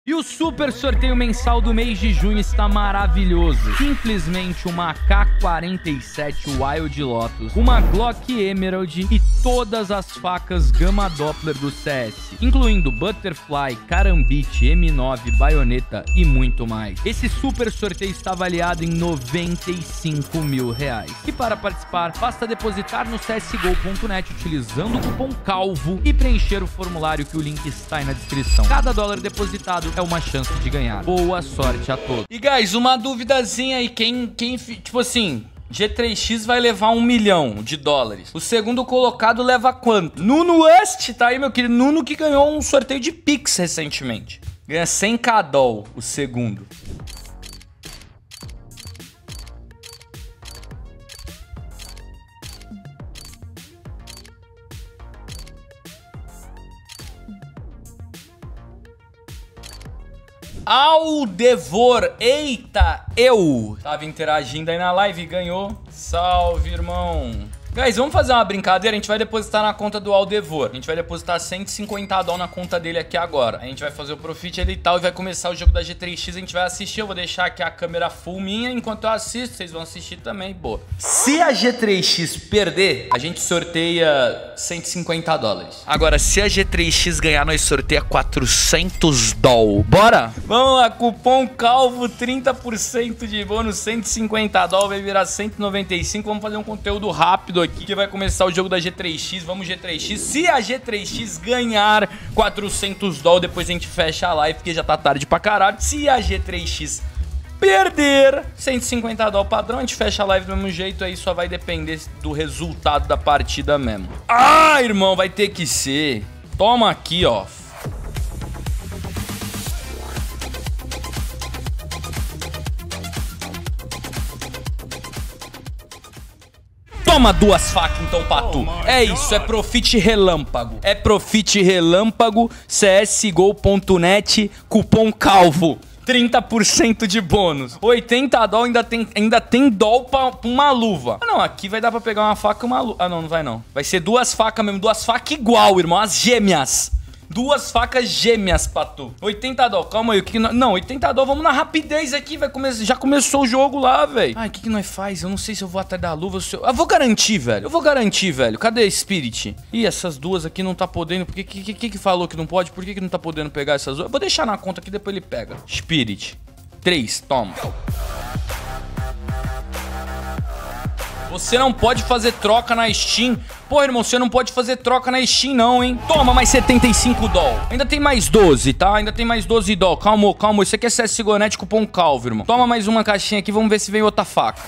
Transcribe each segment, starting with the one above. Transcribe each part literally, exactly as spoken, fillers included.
E o super sorteio mensal do mês de junho está maravilhoso. Simplesmente uma A K quarenta e sete Wild Lotus, uma Glock Emerald e todas as facas Gama Doppler do C S, incluindo Butterfly, Karambit, M nove, Baioneta e muito mais. Esse super sorteio está avaliado em noventa e cinco mil reais. E para participar, basta depositar no C S G O ponto net utilizando o cupom CALVO e preencher o formulário que o link está aí na descrição. Cada dólar depositado é uma chance de ganhar. Boa sorte a todos. E guys, uma duvidazinha aí, quem, quem, tipo assim, G três X vai levar um milhão de dólares. O segundo colocado leva quanto? Nuno West, tá aí meu querido, Nuno que ganhou um sorteio de Pix recentemente. Ganha cem k doll o segundo. Aldevor, eita, eu tava interagindo aí na live e ganhou. Salve, irmão. Guys, vamos fazer uma brincadeira, a gente vai depositar na conta do Aldevor. A gente vai depositar cento e cinquenta dólares na conta dele aqui agora. A gente vai fazer o profit ali e tal e vai começar o jogo da G três X. A gente vai assistir, eu vou deixar aqui a câmera full minha. Enquanto eu assisto, vocês vão assistir também, boa. Se a G três X perder, a gente sorteia cento e cinquenta dólares. Agora, se a G três X ganhar, nós sorteia quatrocentos dólares. Bora? Vamos lá, cupom CALVO, trinta por cento de bônus, cento e cinquenta dólares, vai virar cento e noventa e cinco. Vamos fazer um conteúdo rápido aqui que vai começar o jogo da G três X. Vamos G três X. Se a G três X ganhar quatrocentos dólares, depois a gente fecha a live porque já tá tarde pra caralho. Se a G três X perder cento e cinquenta dólares padrão, a gente fecha a live do mesmo jeito. Aí só vai depender do resultado da partida mesmo. Ah, irmão, vai ter que ser. Toma aqui, ó. Toma duas facas então, Patu. Oh, é isso, God. É profit relâmpago. É profit relâmpago, C S G O ponto net, cupom CALVO. trinta por cento de bônus. oitenta dólares ainda tem, ainda tem dólar pra uma luva. Ah, não, aqui vai dar pra pegar uma faca e uma luva. Ah, não, não vai não. Vai ser duas facas mesmo, duas facas igual, irmão, as gêmeas. Duas facas gêmeas, Patu. oitenta dólares, calma aí. O que que nós... Não, oitenta dólares, vamos na rapidez aqui. Vai come... Já começou o jogo lá, velho. Ai, o que que nós faz? Eu não sei se eu vou atrás da luva. Se eu... eu vou garantir, velho. Eu vou garantir, velho. Cadê a Spirit? Ih, essas duas aqui não tá podendo. Por que que, que que falou que não pode? Por que que não tá podendo pegar essas duas? Eu vou deixar na conta aqui, depois ele pega. Spirit. três, toma. Você não pode fazer troca na Steam. Pô, irmão, você não pode fazer troca na Steam não, hein? Toma mais setenta e cinco dólares. Ainda tem mais doze, tá? Ainda tem mais doze dólares. Calma, calma. Isso aqui é C S G O ponto net, cupom CALVO, irmão. Toma mais uma caixinha aqui, vamos ver se vem outra faca.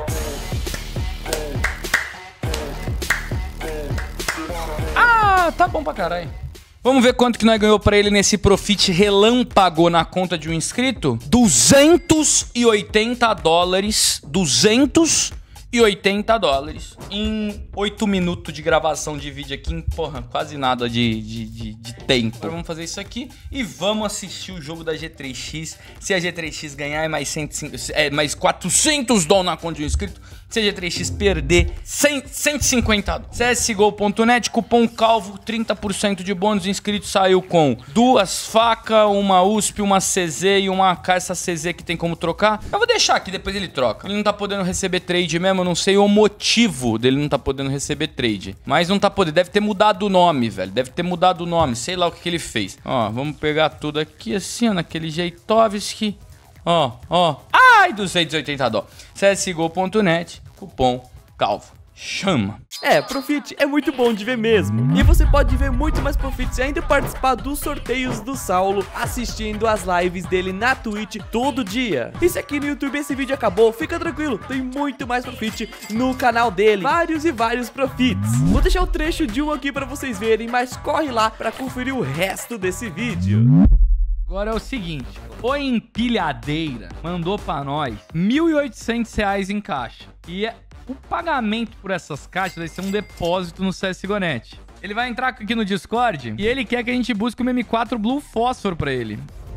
Ah, tá bom pra caralho. Vamos ver quanto que nós ganhou pra ele nesse profit relâmpago na conta de um inscrito? duzentos e oitenta dólares. duzentos e oitenta dólares em oito minutos de gravação de vídeo aqui, em, porra, quase nada de, de, de, de tempo. Agora vamos fazer isso aqui e vamos assistir o jogo da G três X. Se a G três X ganhar é mais, cento e cinquenta, é mais quatrocentos dólares na conta de um inscrito. Se a G três X perder, cem, cento e cinquenta dólares. C S G O ponto net, cupom CALVO, trinta por cento de bônus. Inscrito saiu com duas facas, uma U S P, uma C Z e uma A K. Essa C Z que tem como trocar. Eu vou deixar aqui, depois ele troca. Ele não tá podendo receber trade mesmo, eu não sei o motivo dele não tá podendo receber trade. Mas não tá podendo, deve ter mudado o nome, velho. Deve ter mudado o nome, sei lá o que, que ele fez. Ó, vamos pegar tudo aqui assim, ó, naquele Jeitovski. Ó, ó. Ai, duzentos e oitenta dólares. C S G O ponto net, cupom CALVO. Chama. É, Profit é muito bom de ver mesmo. E você pode ver muito mais Profits e ainda participar dos sorteios do Saulo, assistindo as lives dele na Twitch todo dia. E se aqui no YouTube esse vídeo acabou, fica tranquilo, tem muito mais Profit no canal dele. Vários e vários Profits. Vou deixar o trecho de um aqui pra vocês verem, mas corre lá pra conferir o resto desse vídeo. Agora é o seguinte, o Empilhadeira mandou pra nós mil e oitocentos reais em caixa. E é... o pagamento por essas caixas vai ser um depósito no C S G O ponto net. Ele vai entrar aqui no Discord e ele quer que a gente busque o M quatro Blue Phosphor pra ele.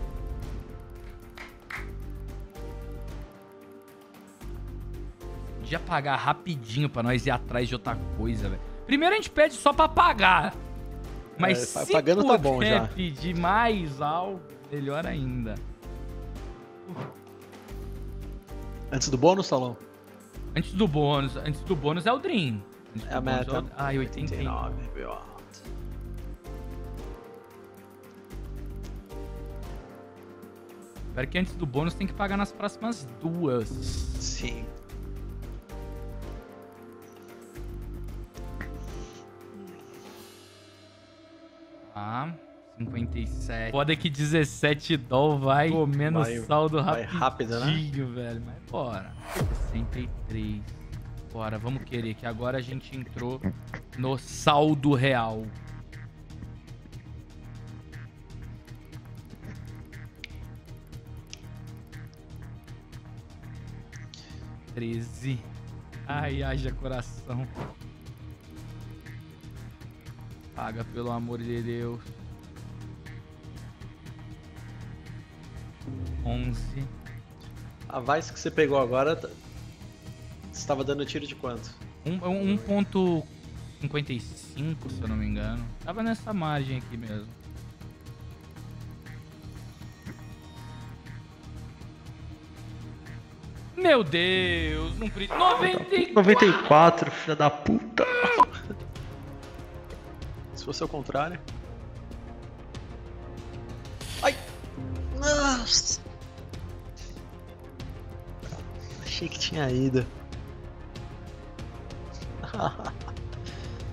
Podia pagar rapidinho pra nós ir atrás de outra coisa, velho. Primeiro a gente pede só pra pagar. Mas é, se pagando puder tá bom já. Pedir mais algo... Melhor ainda. Antes do bônus, Salão? Antes do bônus, antes do bônus é o Dream. Antes É a meta. É o... Ah, oitenta e nove. Espero que antes do bônus tem que pagar nas próximas duas. Sim. Ah, cinquenta e sete. Foda que dezessete doll vai comendo Vai- saldo vai rapidinho, rápido, né? velho. Mas bora. sessenta e três. Bora, vamos querer, que agora a gente entrou no saldo real. treze. Ai, haja coração. Paga, pelo amor de Deus. onze. A Vice que você pegou agora, tá- você estava dando tiro de quanto? um ponto cinquenta e cinco, se eu não me engano. Tava nessa margem aqui mesmo. Meu Deus, não precisa. noventa e quatro! noventa e quatro, filha da puta. Se fosse o contrário. Ai! Nossa! Achei que tinha ido.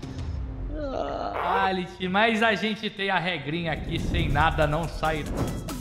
Alit, mas a gente tem a regrinha aqui, sem nada não sai.